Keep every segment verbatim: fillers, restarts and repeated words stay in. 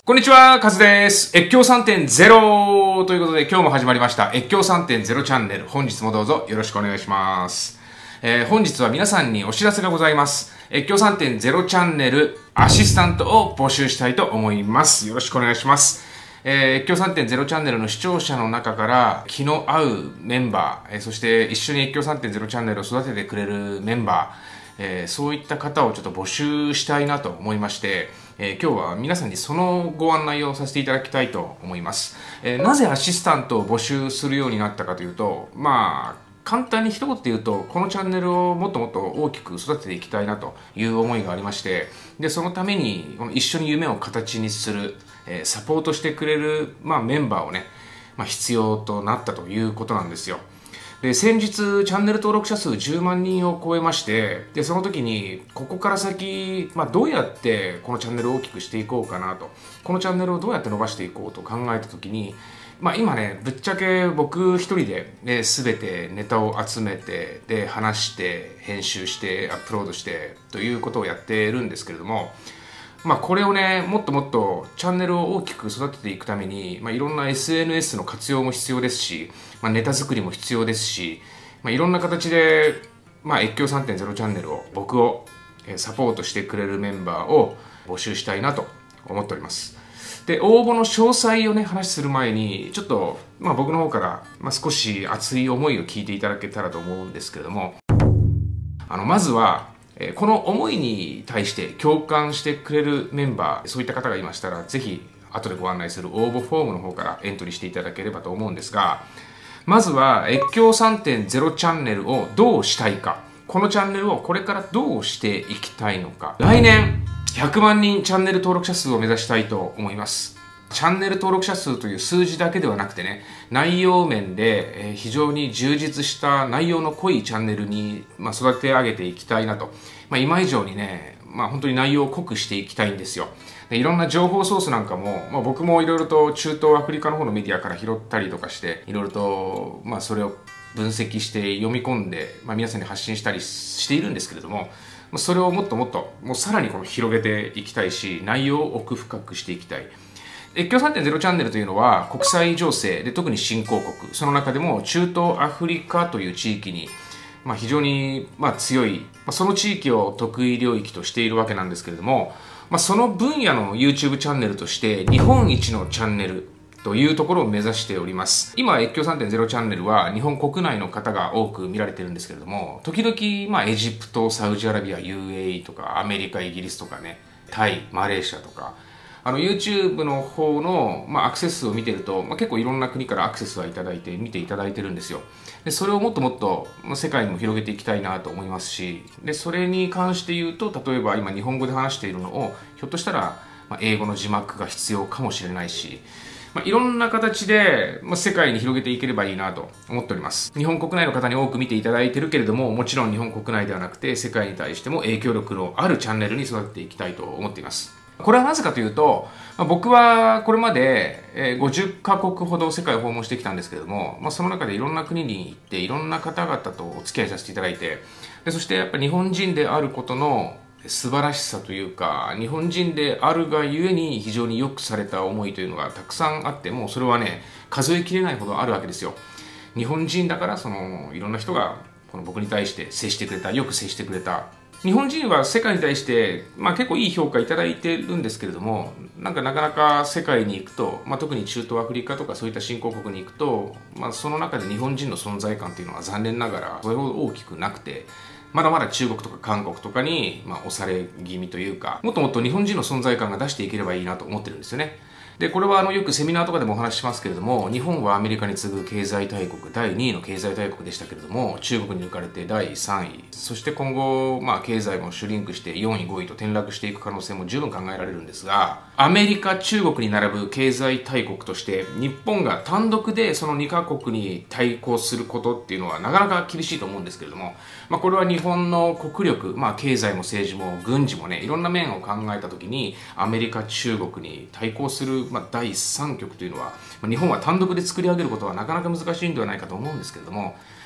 こんにちは、カズです。越境 さんてんゼロ ということで今日も始まりました越境 さんてんゼロ チャンネル。本日もどうぞよろしくお願いします。えー、本日は皆さんにお知らせがございます。越境 さんてんゼロ チャンネルアシスタントを募集したいと思います。よろしくお願いします。えー、越境 さんてんゼロ チャンネルの視聴者の中から気の合うメンバー、えー、そして一緒に越境 さんてんゼロ チャンネルを育ててくれるメンバー、えー、そういった方をちょっと募集したいなと思いまして、えー、今日は皆さんにそのご案内をさせていただきたいと思います。えー、なぜアシスタントを募集するようになったかというと、まあ簡単に一言で言うと、このチャンネルをもっともっと大きく育てていきたいなという思いがありまして、でそのためにこの一緒に夢を形にする、えー、サポートしてくれる、まあ、メンバーをね、まあ、必要となったということなんですよ。で先日チャンネル登録者数じゅうまんにんを超えまして、でその時にここから先、まあ、どうやってこのチャンネルを大きくしていこうかなと、このチャンネルをどうやって伸ばしていこうと考えた時に、まあ、今ねぶっちゃけ僕一人で、ね、全てネタを集めてで話して編集してアップロードしてということをやってるんですけれども、まあこれをねもっともっとチャンネルを大きく育てていくために、まあ、いろんな エスエヌエス の活用も必要ですし、まあ、ネタ作りも必要ですし、まあ、いろんな形で、まあ、越境 さんてんゼロ チャンネルを僕をサポートしてくれるメンバーを募集したいなと思っております。で応募の詳細をね話する前にちょっと、まあ、僕の方から、まあ、少し熱い思いを聞いていただけたらと思うんですけれども、あのまずはこの思いに対して共感してくれるメンバー、そういった方がいましたら、ぜひ後でご案内する応募フォームの方からエントリーしていただければと思うんですが、まずは越境 さんてんゼロ チャンネルをどうしたいか、このチャンネルをこれからどうしていきたいのか、来年ひゃくまんにんチャンネル登録者数を目指したいと思います。チャンネル登録者数という数字だけではなくてね、内容面で非常に充実した内容の濃いチャンネルに育て上げていきたいなと。まあ、今以上にね、まあ、本当に内容を濃くしていきたいんですよ。でいろんな情報ソースなんかも、まあ、僕もいろいろと中東アフリカの方のメディアから拾ったりとかして、いろいろと、まあ、それを分析して読み込んで、まあ、皆さんに発信したりしているんですけれども、それをもっともっともうさらにこの広げていきたいし、内容を奥深くしていきたい。越境 さんてんゼロ チャンネルというのは国際情勢で特に新興国、その中でも中東アフリカという地域に、まあ、非常にまあ強い、まあ、その地域を得意領域としているわけなんですけれども、まあ、その分野の YouTube チャンネルとして日本一のチャンネルというところを目指しております。今越境 さんてんゼロ チャンネルは日本国内の方が多く見られてるんですけれども、時々まあエジプト、サウジアラビア、ユーエーイー とかアメリカ、イギリスとかね、タイ、マレーシアとか、あの YouTube の方の、まあ、アクセス数を見てると、まあ、結構いろんな国からアクセスはいただいて見ていただいてるんですよ。でそれをもっともっと世界にも広げていきたいなと思いますし、でそれに関して言うと、例えば今日本語で話しているのをひょっとしたら、まあ、英語の字幕が必要かもしれないし、まあ、いろんな形で、まあ、世界に広げていければいいなと思っております。日本国内の方に多く見ていただいてるけれども、もちろん日本国内ではなくて世界に対しても影響力のあるチャンネルに育てていきたいと思っています。これはなぜかというと、僕はこれまでごじゅっかこくほど世界を訪問してきたんですけれども、まあ、その中でいろんな国に行っていろんな方々とお付き合いさせていただいて、でそしてやっぱ日本人であることの素晴らしさというか、日本人であるがゆえに非常によくされた思いというのがたくさんあって、もうそれはね数えきれないほどあるわけですよ。日本人だからそのいろんな人がこの僕に対して接してくれた、よく接してくれた。日本人は世界に対して、まあ、結構いい評価いただいてるんですけれども、なんかなかなか世界に行くと、まあ、特に中東アフリカとかそういった新興国に行くと、まあ、その中で日本人の存在感っていうのは残念ながらそれほど大きくなくて、まだまだ中国とか韓国とかに、まあ、押され気味というか、もっともっと日本人の存在感が出していければいいなと思ってるんですよね。でこれはあのよくセミナーとかでもお話ししますけれども、日本はアメリカに次ぐ経済大国だいにいの経済大国でしたけれども、中国に抜かれてだいさんい、そして今後、まあ、経済もシュリンクしてよんいごいと転落していく可能性も十分考えられるんですが、アメリカ中国に並ぶ経済大国として日本が単独でそのにかこくに対抗することっていうのはなかなか厳しいと思うんですけれども、まあ、これは日本の国力、まあ、経済も政治も軍事もね、いろんな面を考えた時にアメリカ中国に対抗する、まあ、だいさんきょくというのは、まあ、日本は単独で作り上げることはなかなか難しいんではないかと思うんですけれども、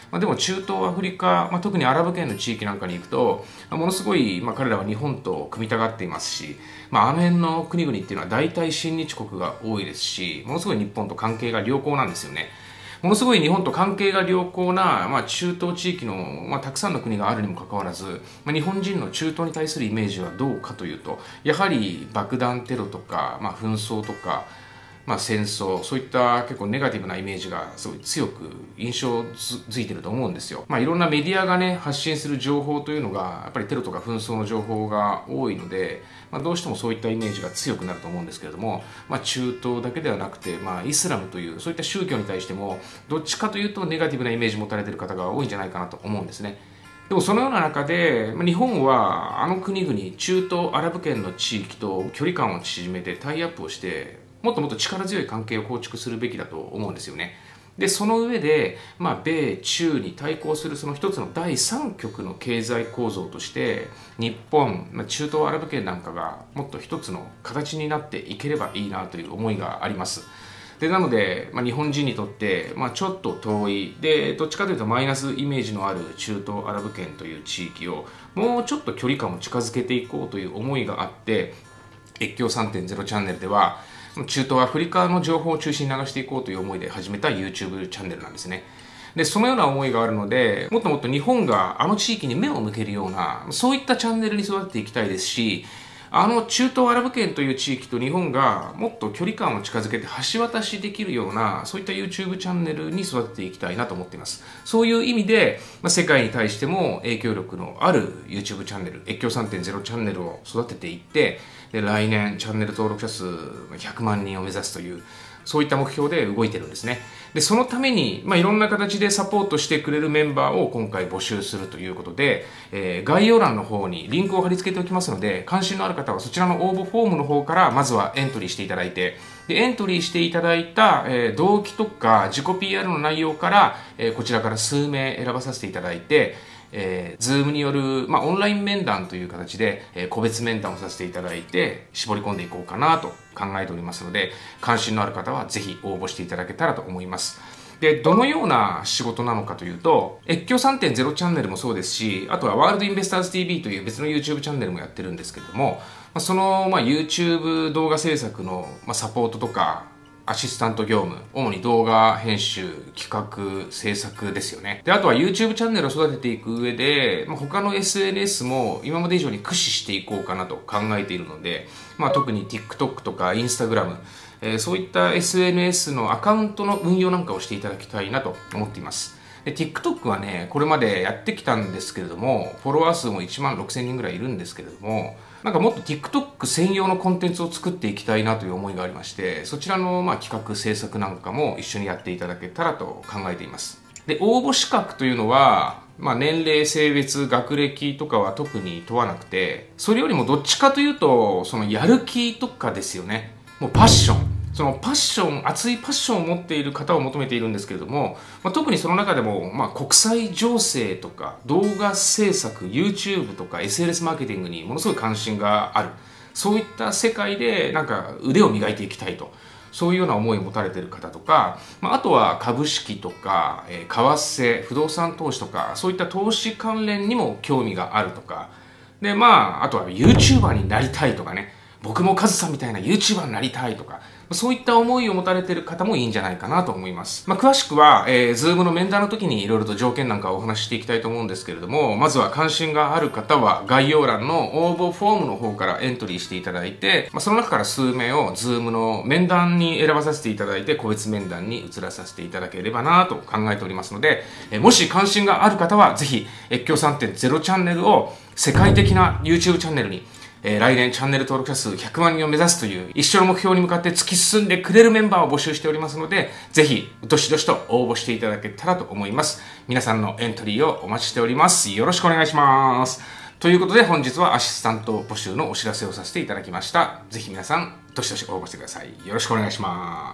まあ、でも中東アフリカ、まあ、特にアラブ圏の地域なんかに行くとものすごい、まあ、彼らは日本と組みたがっていますし、まあ、あの辺の国々っていうのは大体親日国が多いですし、ものすごい日本と関係が良好なんですよね。ものすごい日本と関係が良好な、まあ、中東地域の、まあ、たくさんの国があるにもかかわらず、まあ、日本人の中東に対するイメージはどうかというと、やはり爆弾テロとか、まあ、紛争とか、まあ、戦争、そういった結構ネガティブなイメージがすごい強く印象づいてると思うんですよ。まあ、いろんなメディアがね発信する情報というのがやっぱりテロとか紛争の情報が多いので、まあ、どうしてもそういったイメージが強くなると思うんですけれども、まあ、中東だけではなくて、まあ、イスラムというそういった宗教に対してもどっちかというとネガティブなイメージを持たれている方が多いんじゃないかなと思うんですね。でもそのような中で日本はあの国々中東アラブ圏の地域と距離感を縮めてタイアップをしてもっともっと力強い関係を構築するべきだと思うんですよね。でその上で、まあ、米中に対抗するその一つの第三極の経済構造として日本、まあ、中東アラブ圏なんかがもっと一つの形になっていければいいなという思いがあります。でなので、まあ、日本人にとって、まあ、ちょっと遠いでどっちかというとマイナスイメージのある中東アラブ圏という地域をもうちょっと距離感を近づけていこうという思いがあって、越境 さんてんゼロ チャンネルでは中東アフリカの情報を中心に流していこうという思いで始めた YouTube チャンネルなんですね。でそのような思いがあるので、もっともっと日本があの地域に目を向けるようなそういったチャンネルに育てていきたいですし、あの中東アラブ圏という地域と日本がもっと距離感を近づけて橋渡しできるようなそういった YouTube チャンネルに育てていきたいなと思っています。そういう意味で、まあ、世界に対しても影響力のある YouTube チャンネル、越境 さんてんゼロ チャンネルを育てていって、で来年チャンネル登録者数ひゃくまんにんを目指すというそういった目標で動いてるんですね。でそのために、まあ、いろんな形でサポートしてくれるメンバーを今回募集するということで、えー、概要欄の方にリンクを貼り付けておきますので、関心のある方はそちらの応募フォームの方からまずはエントリーしていただいて、でエントリーしていただいた、えー、動機とか自己 ピーアール の内容から、えー、こちらから数名選ばさせていただいて、えー、Zoom による、まあ、オンライン面談という形で、えー、個別面談をさせていただいて絞り込んでいこうかなと考えておりますので、関心のある方はぜひ応募していただけたらと思います。でどのような仕事なのかというと、越境 さんてんゼロ チャンネルもそうですし、あとはワールドインベスターズ ティーブイ という別の YouTube チャンネルもやってるんですけれども、その、まあ、YouTube 動画制作の、まあ、サポートとかアシスタント業務、主に動画編集、企画、制作ですよね。で、あとは YouTube チャンネルを育てていく上で、まあ、他の エスエヌエス も今まで以上に駆使していこうかなと考えているので、まあ、特に TikTok とか Instagram、えー、そういった エスエヌエス のアカウントの運用なんかをしていただきたいなと思っています。で TikTok はね、これまでやってきたんですけれども、フォロワー数もいちまんろくせんにんぐらいいるんですけれども、なんかもっと TikTok 専用のコンテンツを作っていきたいなという思いがありまして、そちらのまあ企画制作なんかも一緒にやっていただけたらと考えています。で応募資格というのは、まあ、年齢、性別、学歴とかは特に問わなくて、それよりもどっちかというとそのやる気とかですよね。もうパッション、そのパッション、熱いパッションを持っている方を求めているんですけれども、まあ、特にその中でも、まあ、国際情勢とか動画制作、YouTube とか エスエヌエス マーケティングにものすごい関心がある、そういった世界でなんか腕を磨いていきたいと、そういうような思いを持たれている方とか、まあ、あとは株式とか、えー、為替、不動産投資とか、そういった投資関連にも興味があるとか、でまああとは YouTuber になりたいとかね、僕もカズさんみたいな YouTuber になりたいとか、そういった思いを持たれている方もいいんじゃないかなと思います。まあ、詳しくは、えー、Zoom の面談の時にいろいろと条件なんかをお話ししていきたいと思うんですけれども、まずは関心がある方は概要欄の応募フォームの方からエントリーしていただいて、まあ、その中から数名を Zoom の面談に選ばさせていただいて、個別面談に移らさせていただければなと考えておりますので、えー、もし関心がある方はぜひ越境 さんてんゼロ チャンネルを世界的な YouTube チャンネルに、えー、来年チャンネル登録者数ひゃくまんにんを目指すという一緒の目標に向かって突き進んでくれるメンバーを募集しておりますので、ぜひどしどしと応募していただけたらと思います。皆さんのエントリーをお待ちしております。よろしくお願いします。ということで本日はアシスタント募集のお知らせをさせていただきました。ぜひ皆さんどしどし応募してください。よろしくお願いします。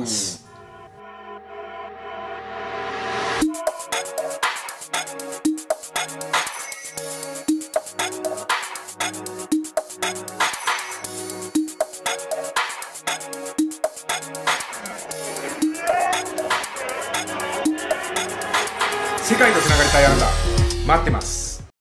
世界とつながりたやるんだ。待ってます。